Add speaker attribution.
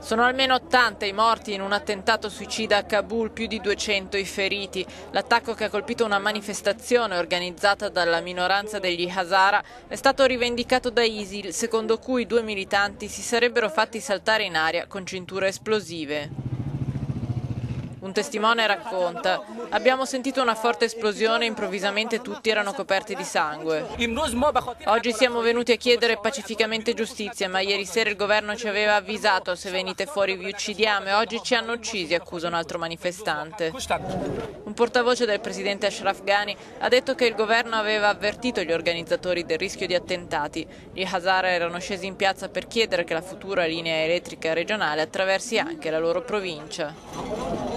Speaker 1: Sono almeno 80 i morti in un attentato suicida a Kabul, più di 200 i feriti. L'attacco, che ha colpito una manifestazione organizzata dalla minoranza degli Hazara, è stato rivendicato da ISIL, secondo cui 2 militanti si sarebbero fatti saltare in aria con cinture esplosive. Un testimone racconta: abbiamo sentito una forte esplosione e improvvisamente tutti erano coperti di sangue. Oggi siamo venuti a chiedere pacificamente giustizia, ma ieri sera il governo ci aveva avvisato: se venite fuori vi uccidiamo, e oggi ci hanno uccisi, accusa un altro manifestante. Un portavoce del presidente Ashraf Ghani ha detto che il governo aveva avvertito gli organizzatori del rischio di attentati. Gli Hazara erano scesi in piazza per chiedere che la futura linea elettrica regionale attraversi anche la loro provincia.